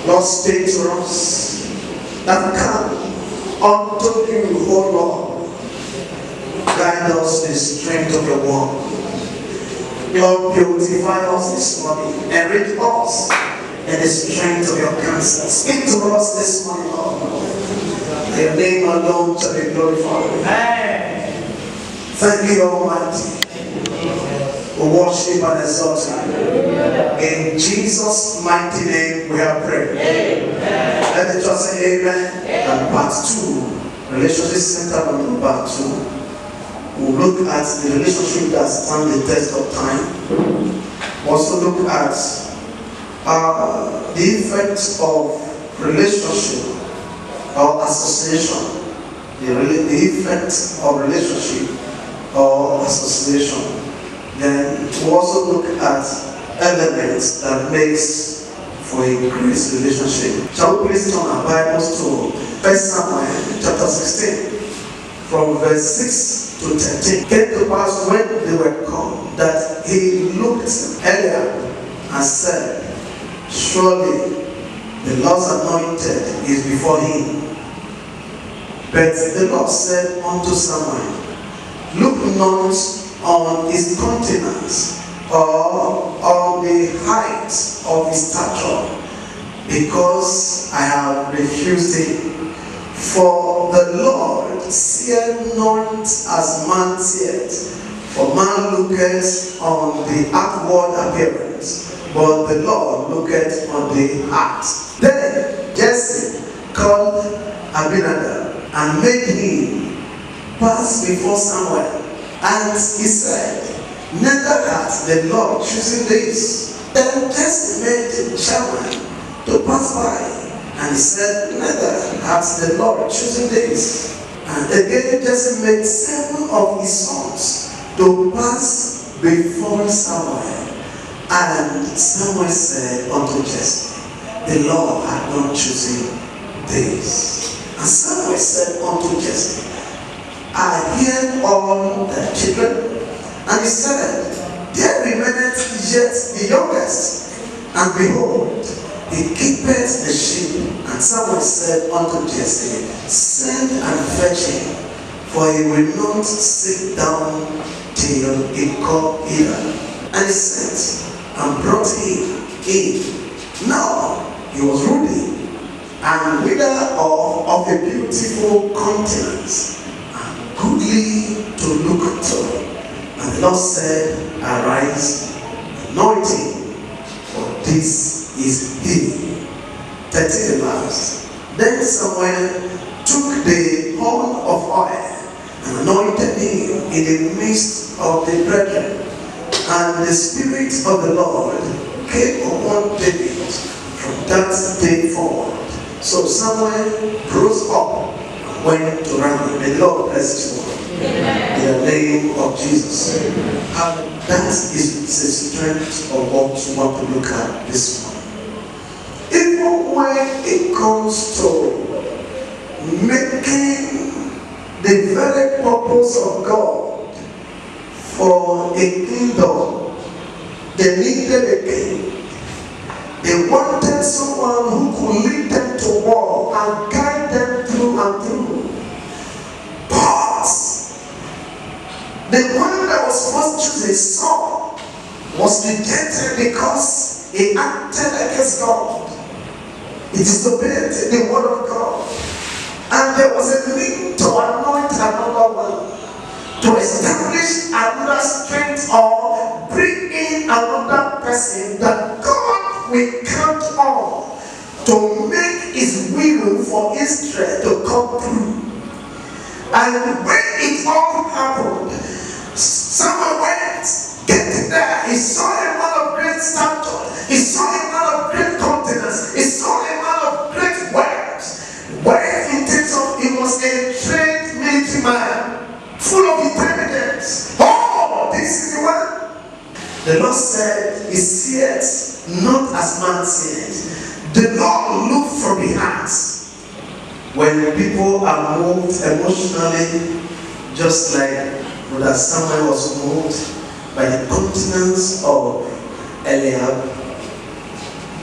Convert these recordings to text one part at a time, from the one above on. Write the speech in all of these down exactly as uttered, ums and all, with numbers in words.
Lord, speak to us that come unto you, O Lord. Guide us in the strength of your word. Lord, beautify us this morning. Enrich us in the strength of your counsel. Speak to us this morning, Lord. Your name alone shall be glorified. Amen. Thank you, Almighty. We worship and exalt you. In Jesus' mighty name we have prayed. Amen. Let the church say amen. Amen. And part two, relationship center on part two. We'll look at the relationship that stands the test of time. We'll also look at uh, the effects of relationship or association. The, the effect of relationship or association. Then we'll also look at elements that makes for a great relationship. Shall we please turn our Bibles to First Samuel chapter sixteen, from verse six to thirteen. It came to pass when they were come that he looked earlier and said, surely the Lord's anointed is before him. But the Lord said unto Samuel, look not on his countenance or on the height of his stature, because I have refused him. For the Lord seeth not as man seeth, for man looketh on the outward appearance, but the Lord looketh on the heart. Then Jesse called Abinadab and made him pass before Samuel. And he said, neither hath the Lord chosen this. Then Jesse made Shammah to pass by. And he said, neither hath the Lord chosen this. And again Jesse made seven of his sons to pass before Samuel. And Samuel said unto Jesse, the Lord hath not chosen this. And Samuel said unto Jesse, I hear all the children. And he said, there remaineth yet the youngest, and behold, he keepeth the sheep. And Samuel said unto Jesse, send and fetch him, for he will not sit down till he call Eli. And he sent and brought him in. Now he was ruddy and withal of, of a beautiful countenance, goodly to look to. And the Lord said, arise, anoint him, for this is he. thirteen verse. Then Samuel took the horn of oil and anointed him in the midst of the brethren. And the Spirit of the Lord came upon David from that day forward. So Samuel rose up and went to Ramah. The Lord bless you all. In the name of Jesus. And that is the strength of what we want to look at this morning. Even when it comes to making the very purpose of God for a kingdom, they needed a king. They wanted someone who could lead them to war and guide them through and through. But the one that was supposed to choose his son was rejected because he acted against God. He disobeyed the word of God. And there was a need to anoint another one, to establish another strength or bring in another person that God will count on to make his will for Israel to come through. And when it all happened, someone went, get there, he saw a man of great stature, he saw a man of great countenance, he saw a man of great words. Where in terms of, he was a trained military man, full of intelligence. Oh, this is the one. The Lord said, he seeth not as man seeth. The Lord looked from the heart. When people are moved emotionally, just like Brother Samuel was moved by the countenance of Eliab,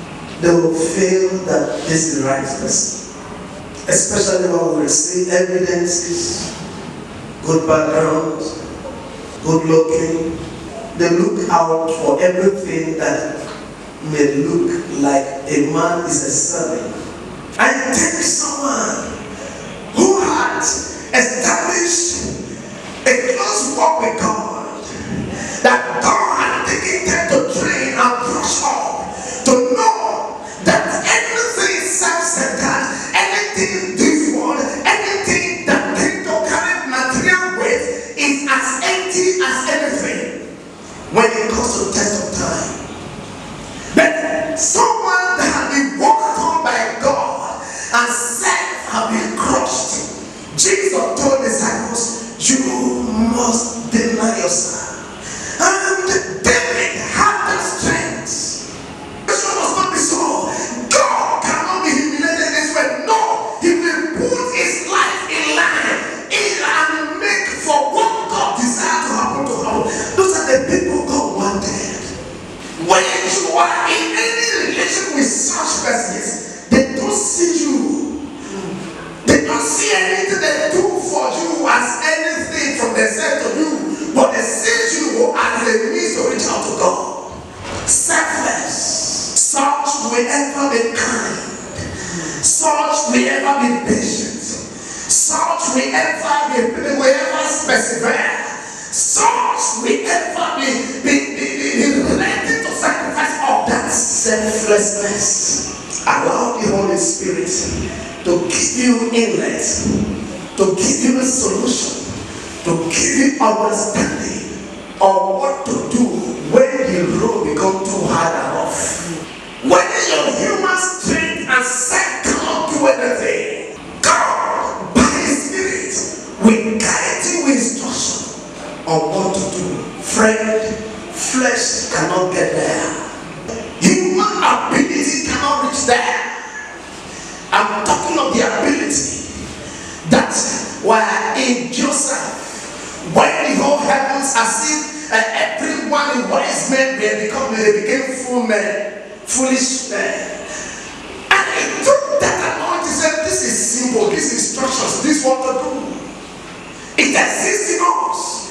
they will feel that this is the right person. Especially when we see evidences, good background, good looking. They look out for everything that may look like a man is a servant. I take someone who had established a close walk with God, that God had taken time to train and brush up, to know that anything self-centered, anything this world, anything that came to carry material weight is as empty as anything when it comes to the test of time. But someone that had been walked on by God and self have been crushed. Jesus told the disciples, you must deny yourself. And David had the strength. This must not be so. God cannot be humiliated this way. No, he will put his life in line and make for what God desired to happen to him. Those are the people God wanted. When you are in any relation with such persons, they don't see you. They don't see anything they do for you as anything from themselves to you, but they see you as a means to reach out to God. Selfless. Such will ever be kind. Such will ever be patient. Such will ever be, will ever persevere. Such will ever be, be, be, be, be ready to sacrifice all that selflessness. Allow the Holy Spirit to give you inlet, to give you a solution, to give you understanding of what to do when the road becomes too hard and rough. When your human strength and sight cannot do anything, God, by His Spirit, will guide you with instruction on what to do. Friend, flesh cannot get there. Human ability cannot reach there. I'm talking of the ability that were in Joseph, when the whole heavens are seen, uh, everyone in wise men they become they became fool men, foolish men. And he took that anointing and said, this is simple, this instructions, this what to do. It exists in us.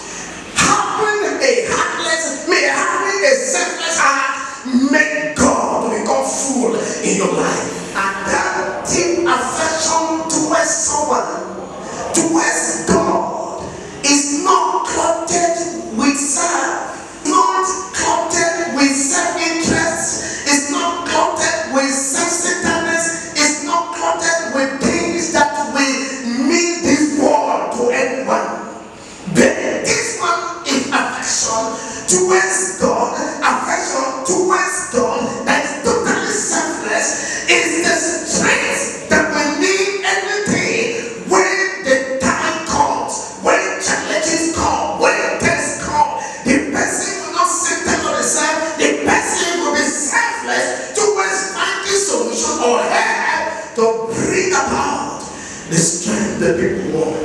Having a heartless, may having a selfless heart make God to become full in your life. And that deep affection towards someone, towards God, is not clouded with self, not clouded with self-interest, it's not clouded with self-centeredness, it's not clouded with things that will mean this world to anyone. But this one is affection towards God, affection towards God that is totally selfless. Is the strength that we need anything when the time comes, when challenges come, when tests come. The person will not sit down on himself, the person will be selfless towards finding solution or help to bring about the strength that people want.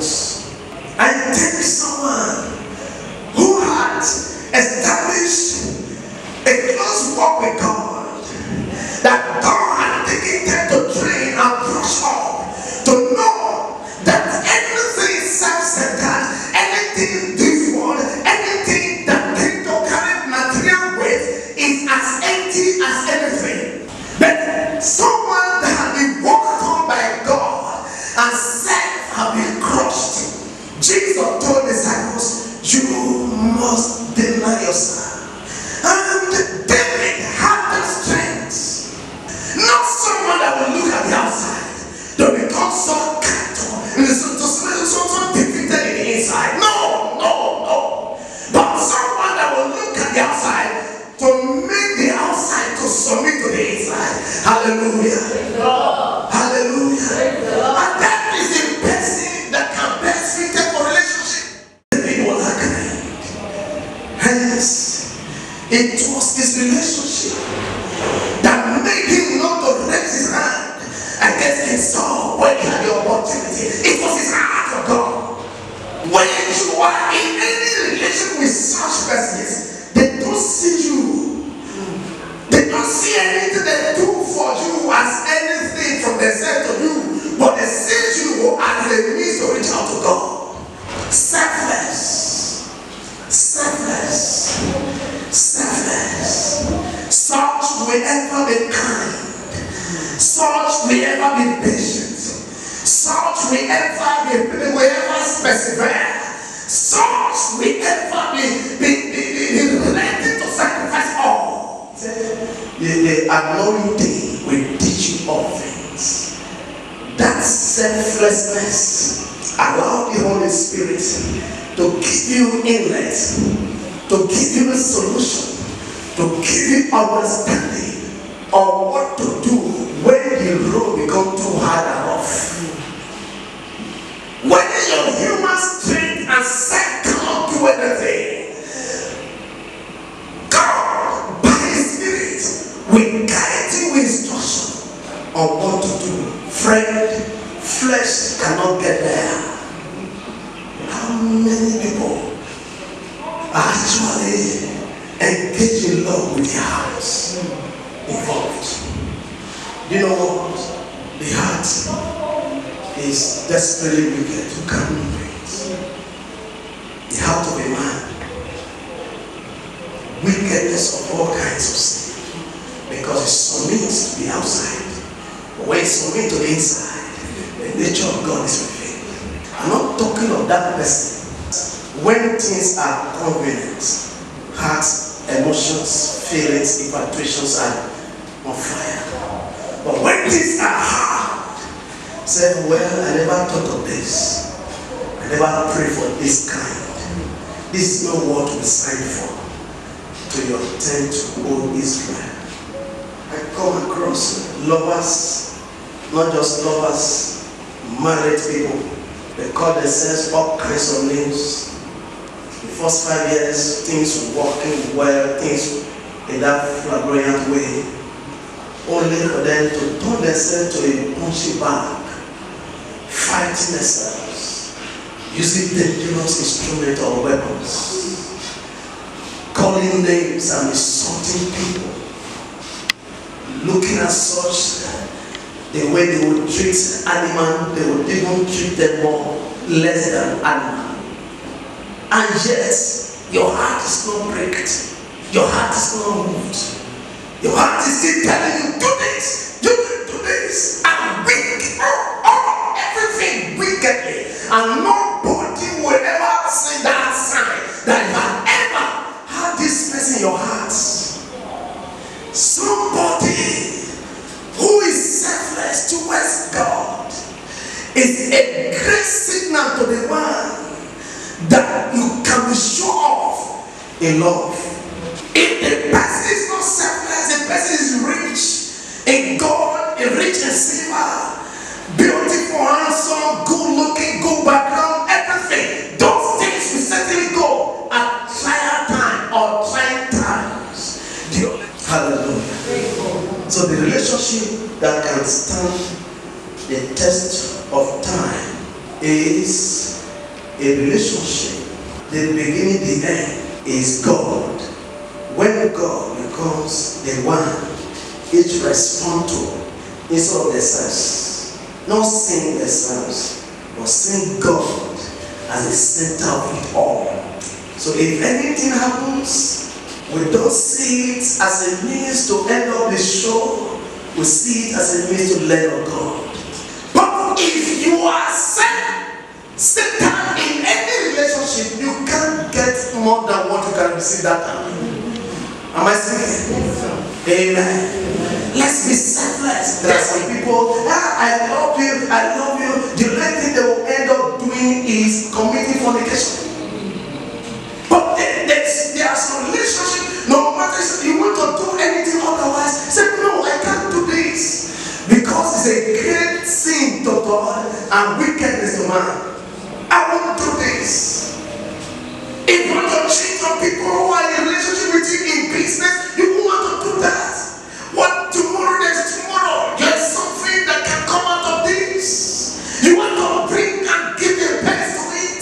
I take someone who had established a close walk with God, that God had taken time to train and brush up, to know that anything self-centered, anything this world, anything that came to carry material weight is as empty as anything. But someone that had been walked on by God and self have been crushed. Jesus told the disciples, you must deny yourself. And David had the strength. Not someone that will look at the outside to become so cattle, so, so, so defeated in the inside. No, no, no. But someone that will look at the outside to make the outside to submit to the inside. Hallelujah. Hallelujah. And that is the person that can best fit for relationship. David was a kind. Hence, it was his relationship that made him not to raise his hand against King Saul when he had the opportunity. It was his heart for God. When you are in any relation with such persons, they don't see you. They don't see anything they do for you Such will ever be patient. Such will ever be, will ever persevere. Such will ever be, be, be, be ready to sacrifice all. The, the anointing will teach you all things. That selflessness, allow the Holy Spirit to give you inlet, to give you a solution, to give you understanding of what to do when the road becomes too hard and rough. When your human strength and sight cannot do anything, God, by His Spirit, will guide you with instruction on what to do. Friend, flesh cannot get there. How many people are actually engaged in love with their hearts involved? Do you know what? The heart is desperately wicked. You can't move it. The heart of a man, wickedness of all kinds of sin, because it submits to the outside. But when it submits to the inside, the nature of God is revealed. I'm not talking of that person. When things are convenient, hearts, emotions, feelings, infatuations are on fire. But when things are hard, say, well, I never thought of this. I never prayed for this kind. This is not what we signed for. To your tent, O Israel. I come across lovers, not just lovers, married people. They call themselves all kinds of names. The first five years, things were working well, things in that flamboyant way. Only for them to turn themselves to a punchy bag, fighting themselves, using dangerous instruments or weapons, calling names and insulting people, looking at such the way they would treat animals, they would even treat them more less than animals. And yet, your heart is not breaked. Your heart is not moved. Your heart is still telling you, do this, do this, do this. And wicked, oh, oh, everything wickedly. And nobody will ever see that sign that you have ever had this mess in your heart. Somebody who is selfless towards God is a great signal to the one that you can be sure of in love. If the person is not selfless, the person is rich in God, rich in silver, beautiful, handsome, good looking, good background, everything. Those things will certainly go at trial time or trying times. Hallelujah. So the relationship that can stand the test of time is a relationship. The beginning, the end is God. When God becomes the one each respond to instead of themselves, not seeing themselves, but seeing God as the center of it all. So if anything happens, we don't see it as a means to end up the show. We see it as a means to learn of God. But if you are set, Satan in any relationship, you can't get more than what you can receive that time. Am I speaking? Amen. Amen. Let's be selfless. There are some people, ah, I love you, I love you. The only thing they will end up doing is committing fornication. But there, there are some relationships, no matter if you want to do anything otherwise, say, no, I can't do this. Because it's a great sin to God and wickedness to man. I won't do this. If you want to cheat on people who are in a relationship with you in business, you won't want to do that. What tomorrow, there's tomorrow. There's something that can come out of this. You want to bring and give the best to it.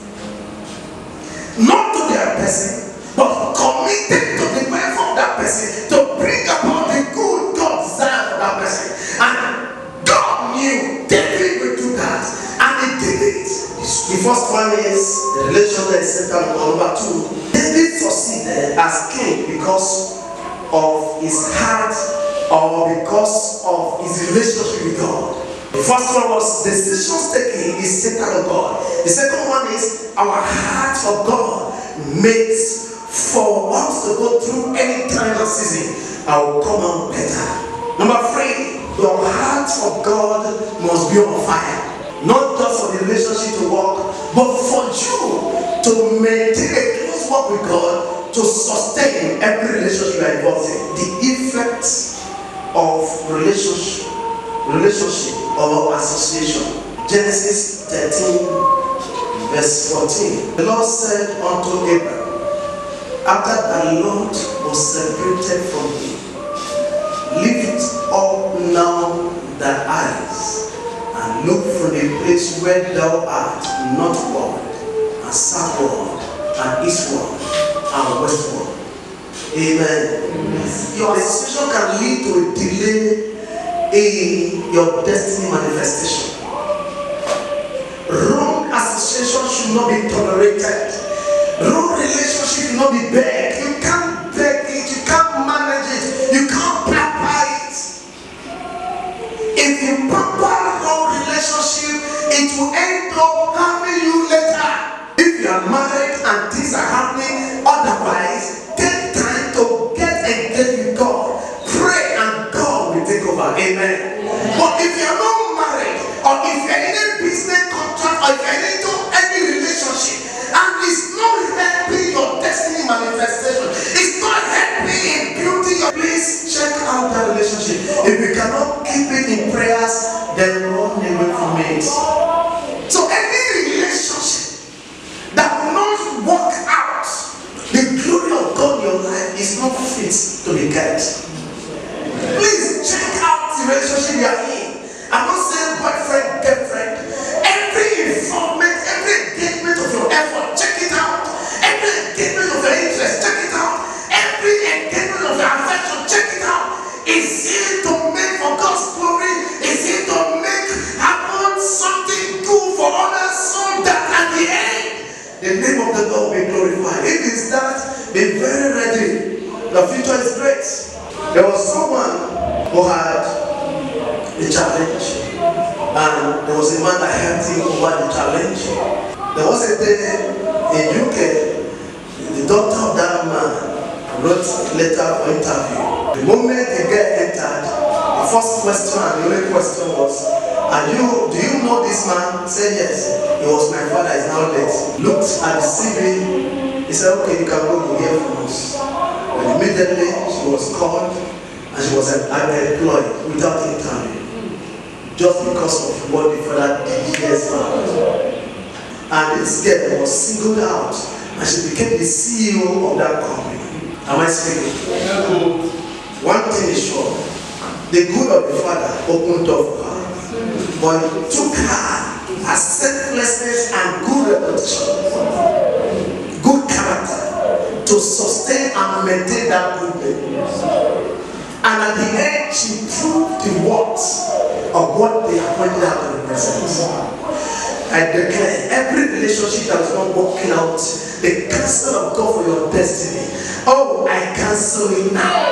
Not to their person, but committed to the welfare of that person to bring about the good God desires for that person. And God knew David would do that. And he did it. The first one is the relation that is set up. Number two, David succeeded as king because of his heart or because of his relationship with God. The first one was decisions taking is centered on God. The second one is our heart for God makes for us to go through any time of season, I will come out better. Number three, your heart for God must be on fire. Not just for the relationship to work, but for you to maintain a close walk with God, to sustain every relationship you are involved in. The effects of relationship, relationship or association. Genesis thirteen, verse fourteen. The Lord said unto Abraham, after the Lord was separated from him, lift up now thy eyes and look from the place where thou art northward and southward and eastward and westward. Amen. Amen. Your association can lead to a delay in your destiny manifestation. Wrong association should not be tolerated. Wrong relationship should not be begged. You can't beg it, you can't manage it, you can't pamper it. If you pamper wrong relationship, it will end up harming you later. If you are married and things are happening otherwise, take time to get engaged with God. Pray and God will take over. Amen. But if you are not married, or if you are in a business contract, or if you are into any relationship, and it's not helping your destiny manifestation, it's not helping in building your, please check out that relationship. If you cannot keep it in prayers, then run away from it. So any relationship that will not work out, the glory of God in your life is not fit to be kept. Please check out the relationship you are in. I'm not saying boyfriend, girlfriend. Every involvement, every engagement of your effort, check it out. Every engagement of your interest, check it out. Every engagement of your affection, check it out. Is it to make for God's glory? Is it to make happen something good for others so that at the end, the name of the Lord will be glorified? If it's that, be very ready. The future is great. There was someone who had a challenge, and there was a man that helped him over the challenge. There was a day in U K, the doctor of that man wrote a letter for interview. The moment the girl entered, the first question and the only question was, "Are you? Do you know this man?" He said, "Yes. He was my father. He's now dead." Looked at the C V. He said, "Okay, you can go to hear from us." And immediately she was called and she was employed without interview, just because of what the father did years back. And this girl was singled out and she became the C E O of that company. Am I speaking? One thing is sure, the good of the father opened door for her, but it took her her selflessness and good reputation, good character, to sustain and maintain that good name. And at the end, she proved the worth of what they appointed her to represent. I declare every relationship that is not working out, the counsel of God for your destiny. Oh, I cancel it now.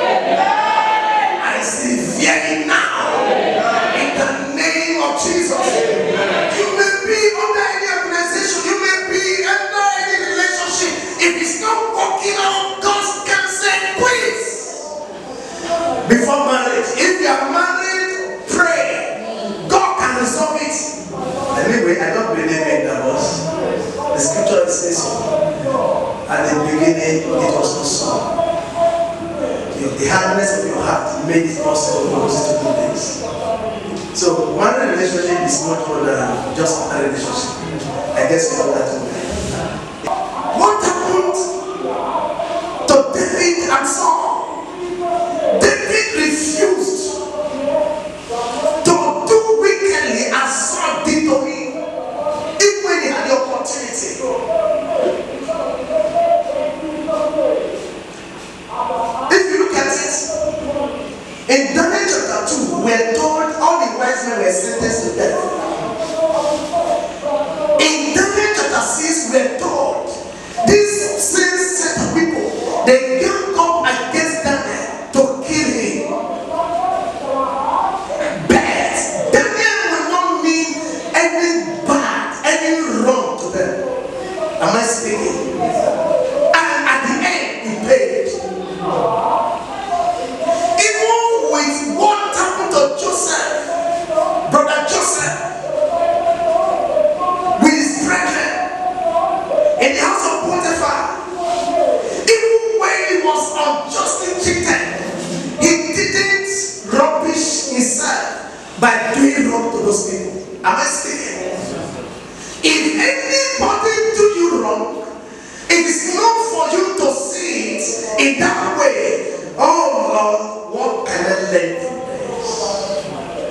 I sever it now. In the name of Jesus. You may be under any organization, you may be under any relationship. If it's not working out, God's counsel, please. Before marriage, if you are married, pray. God can resolve it. Anyway, I don't believe in divorce. The scripture says so. At the beginning, it was not so. The hardness of your heart made it possible for us to do this. So, marriage relationship is much more than just a relationship. I guess we know that too. What happened to David and Saul? David refused to do wickedly as Saul did to him, even when he had the opportunity. If you look at it, in Daniel chapter two, we are told all the wise men were sentenced to death. In Daniel chapter six, we are told this same set of people, they gang up against Daniel to kill him. by doing wrong to those people. Am I speaking? If anybody do you wrong, it is not for you to see it in that way. Oh Lord, what can I learn from this?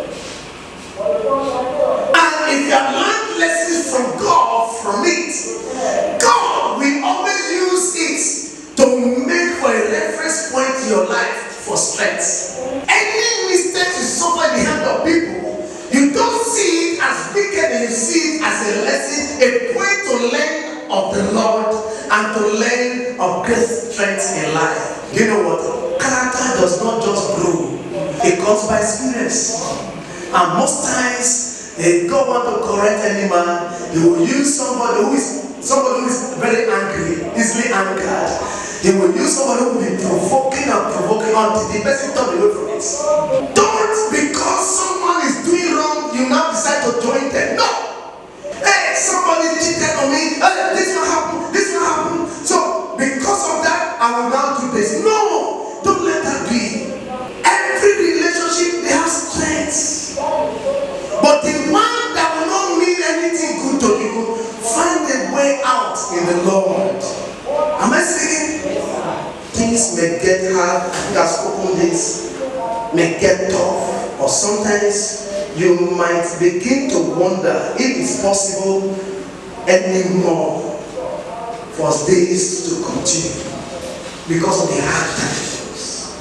And if you have learned lessons from God from it, God will always use it to make for a reference point in your life for strength. Any mistake you suffer in the hand of people, you don't see it as wicked, and you see it as a lesson, a point to learn of the Lord and to learn of great strength in life. You know what? Character does not just grow, it comes by experience. And most times, if God wants to correct any man, he will use somebody who is somebody who is very angry, easily angered. He will use somebody who will be provoking and provoking until the person turns away from it. Don't, because someone is doing wrong, you now decide to join them. No! Hey, somebody cheated on me. Hey, this will happen. This will happen. So, because of that, I will now do this. No! Don't let that be. Every relationship, they have strengths. But the one that will not mean anything good to you, find a way out in the Lord. Am I saying? Things may get hard, I think I've spoken this, may get tough, or sometimes you might begin to wonder if it's possible anymore for days to continue because of the hard times.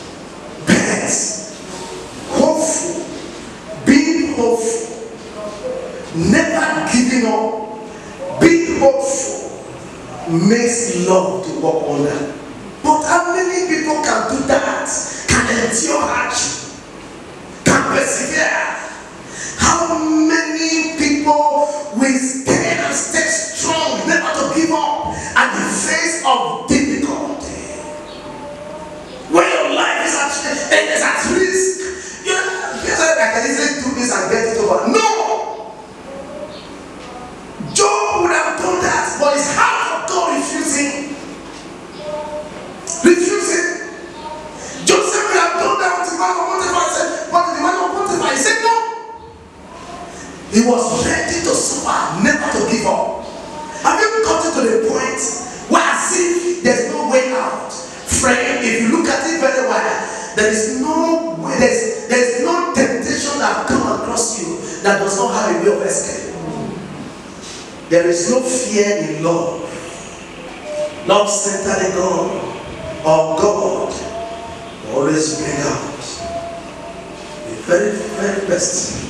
But hopeful, being hopeful, never giving up, being hopeful makes love to walk under. But how many people can do that? Can endure hardship? Can persevere? How many people will stay and stay strong, never to give up at the face of difficulty? When your life is at, is at risk, you know, you say, I can easily do this and get it over. No! Job would have done that, but it's hard for God refusing. Refusing. Joseph would have done that with the man of Potiphar. Said, but the man of Potiphar, he said no. He was ready to suffer, never to give up. Have you gotten to the point where as if there's no way out? Friend, if you look at it very well, there is no way, there's, there's no temptation that come across you that does not have a way of escape. There is no fear in love. Love centered in God. Of God always bring out the very, very best.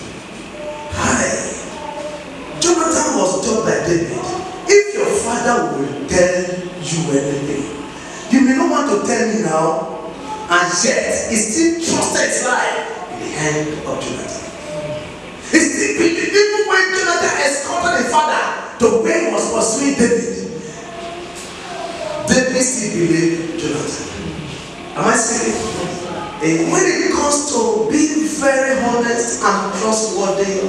Hi. Jonathan was told by David, if your father will tell you anything, you may not want to tell me now, and yet he still trusted his life in the hand of Jonathan. He still believed, even when Jonathan escorted the father to where he was pursuing David, David still believed Jonathan. Am I saying? And when it comes to being very honest and trustworthy,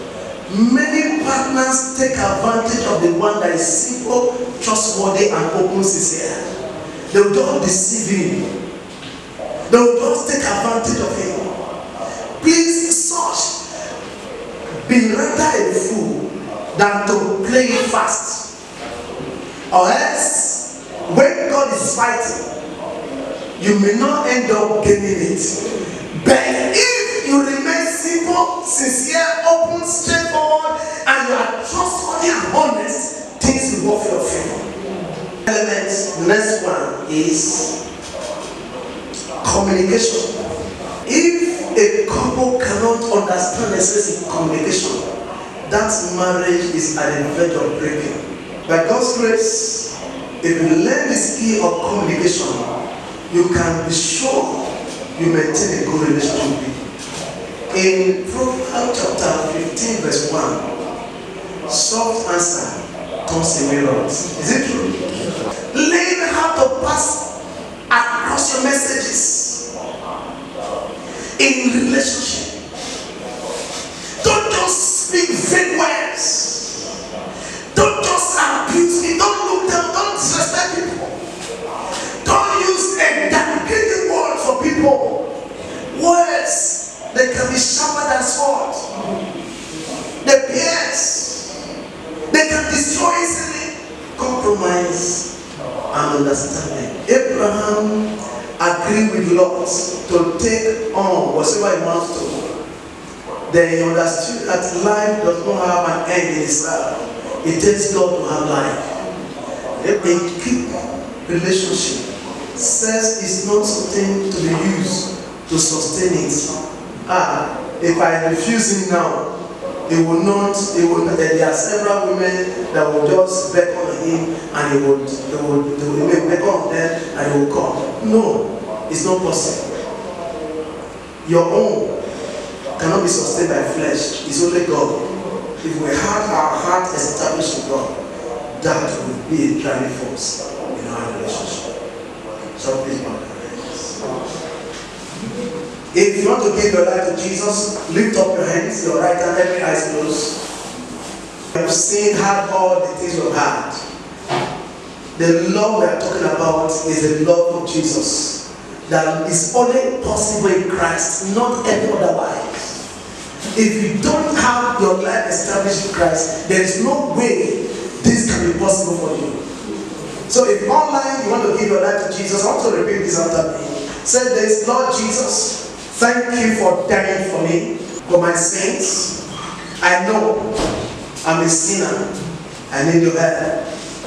many partners take advantage of the one that is simple, trustworthy, and open, sincere. They will just deceive him. They will just take advantage of him. Please, such be rather a fool than to play it fast. Or else, when God is fighting, you may not end up gaining it. But if you remain simple, sincere, open, straightforward, and you are trustworthy and honest, things will work for your favor. Element, the next one is communication. If a couple cannot understand the sense of communication, that marriage is at the verge of breaking. By God's grace, if you learn the skill of communication, you can be sure you maintain a good relationship with you. In Proverbs chapter fifteen, verse one, soft answer turns away wrath. Is it true? Learn how to pass across your messages in relationship. Don't just speak vague words. Don't just abuse me. Don't look down. Don't disrespect people. Don't use a deprecating word for people. Words, they can be sharper than sword. wise and understanding. Abraham agreed with Lot to take on whatever he wants to. Then he understood that life does not have an end in itself. It takes God to have life. A keep relationship. Sex is not something to be used to sustain it. Ah, if I refuse him now, he will not, he will, there are several women that will just beckon on him and he would, they would, they will beckon on them and he will come. No, it's not possible. Your own cannot be sustained by flesh. It's only God. If we have our heart established in God, that will be a driving force in our relationship. So please, my friends. If you want to give your life to Jesus, lift up your hands, your right hand, every eye closed. You have seen, had all the things we've had. The love we are talking about is the love of Jesus. That is only possible in Christ, not any otherwise. If you don't have your life established in Christ, there is no way this can be possible for you. So if online you want to give your life to Jesus, I want to repeat this after me. Say this: Lord Jesus, thank you for dying for me, for my sins. I know I'm a sinner. I need your help.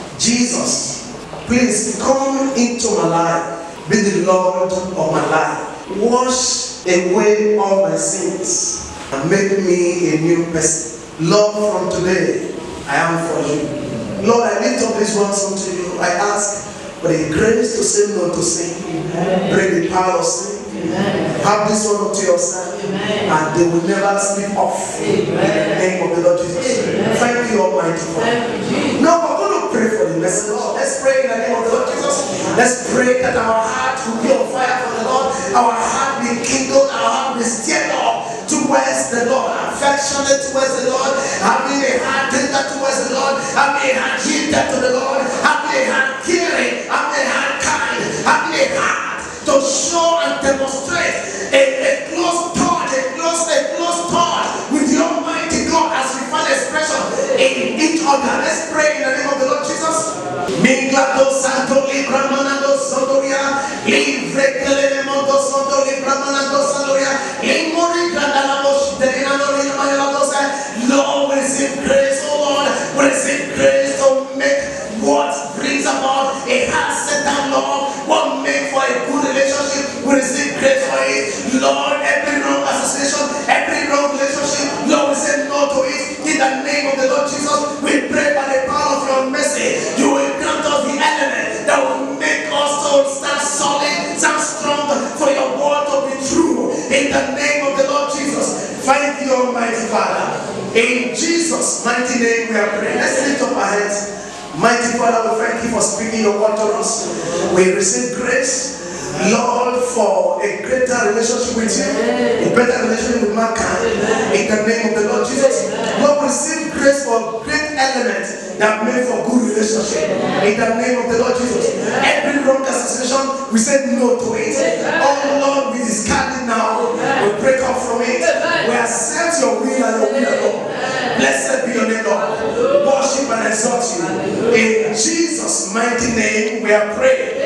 Jesus, please come into my life. Be the Lord of my life. Wash away all my sins and make me a new person. Lord, from today, I am for you. Lord, I lift up these ones unto you. I ask for the grace to say no to sin. Bring the power of sin. Amen. Have this one unto yourself. Amen. And they will never slip off. Amen. In the name of the Lord Jesus. Amen. Thank you, Almighty Father. Now we're going to pray for the message. Let's pray in the name of the Lord Jesus. Let's pray that our heart will be on fire for the Lord. Our heart be kindled. Our heart be stirred up towards the Lord, affectionate towards the Lord, having a heart tender towards the Lord, having a heart yielded to the Lord, having a heart caring, having a heart kind, having a heart to show and demonstrate a, a close thought, a close, a close thought with the Almighty God as we find expression in each other. Let's pray in the name of the Lord Jesus. Minglado Santo Libra Manando Sandoria, Livre Telemondo Santo Libra Manando Sandoria, Limori Grandalamosh, Delinano Limanadosa. Lord, we receive grace, oh Lord, we receive grace to make what brings about a heart set down, Lord, what make for a good relationship. We receive grace for it, Lord. Every wrong association, every wrong relationship, Lord, we say no to it in the name of the Lord Jesus. We pray by the power of your mercy, you will grant us the element that will make us to stand solid, stand strong for your word to be true in the name of the Lord Jesus. Thank you, Almighty Father. In Jesus' mighty name we are praying. Let's lift up our hands. Mighty Father, we thank you for speaking your word to us. We receive grace, Lord, for a greater relationship with you, a better relationship with mankind. In the name of the Lord Jesus, Lord, we receive grace for great elements that make for good relationship. In the name of the Lord Jesus, every wrong association, we say no to it. Oh Lord, we discard it now. We break off from it. We accept your will and your will alone. Blessed be your name, Lord. Worship and exalt you. In Jesus' mighty name we are praying.